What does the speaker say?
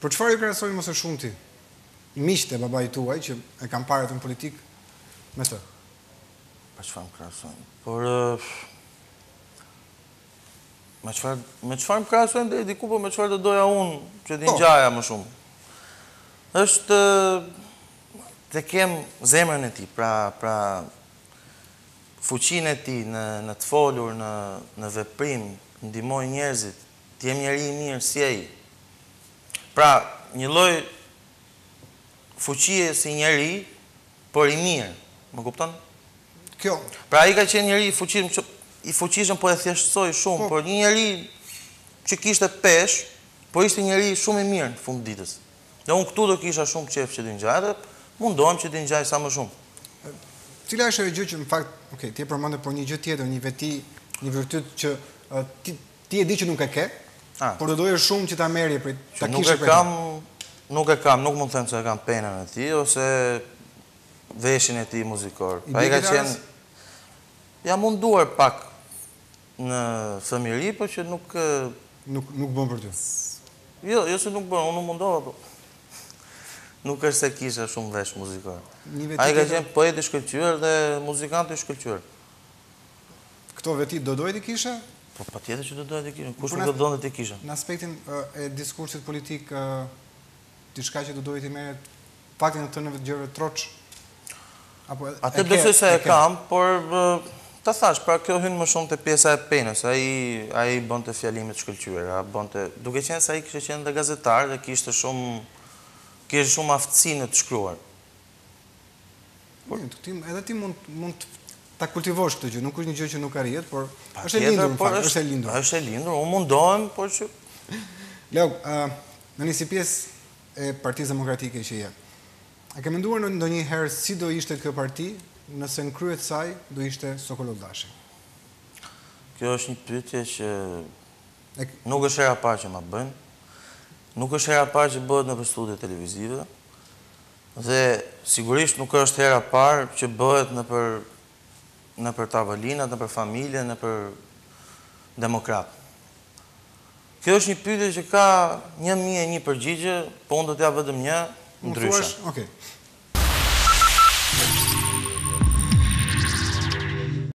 Për çfarë i krahasoj më së shumti miqtë e babait tuaj që e kanë parë atë në politikë me të? Për çfarë më krahasojnë? Por me çfarë më krahasojnë deri diku, po me çfarë do doja unë që t'i ngjaja më shumë. Është të kem zemrën e tij, pra fuqinë e tij në të folur, në veprim, ndihmoj njerëzit, të jem njeri i mirë si ai. Pra, një lloj fuqie si njeri, por i mirë. Më kupton? Kjo. Pra ai ka qenë njeri i fuqishëm, po e thjeshtësoi shumë, por një njeri që kishte peshë, po ishte njeri shumë i mirë në fund ditës. Dhe unë këtu do kisha shumë qejf që t'i ngjaj dhe mundohem që t'i ngjaj sa më shumë. Cila është ajo gjë që në fakt, ti e përmendë, por një gjë tjetër, një veti, një virtyt që ti e di që nuk e ke, por do doje shumë që ta merrje prej ta kishe prej. Nuk e kam, nuk mund të them se e kam penën e tij ose veshin e tij muzikor. Ai ka qenë ja munduar pak në fëmijëri, por që nuk bën për ty. Jo se nuk bën, unë mundova, po nuk është se kisha shumë vesh muzikor. Ai ka qenë poet i shkëlqyer dhe muzikant i shkëlqyer. Këto veti do doje të kishe? Po patjetër që do doja të kisha. Kush nuk do donte të kisha? Në aspektin e diskursit politik, diçka që do doje të merret faktin e të në gjëra troç? Atë besoj se e kam, por ta thash, pra kjo hyn më shumë te pjesa e penës. Ai bënte fjalimet shkëlqyera, duke qenë se ai kishte qenë dhe gazetar dhe kishte shumë aftësi në të shkruar. Edhe ti mund ta kultivosh këtë gjë, nuk është një gjë që nuk arrihet, por është e lindur, në fakt, është e lindur. Është e lindur, unë mundohem, por që Leo, në një si pjesë e Partisë Demokratike që je, a ke menduar ndonjëherë si do ishte kjo parti nëse në krye të saj do ishte Sokololl Dashi? Kjo është një pyetje që nuk është hera parë që ma bëjnë, nuk është hera parë që bëhet në studio televizive, dhe sigurisht nuk është hera parë që bëhet në për tavolinat, në për familje, në për demokrat. Kjo është një pyetje që ka 1001 përgjigje, po unë do t'ja vetëm një ndryshe. Okej.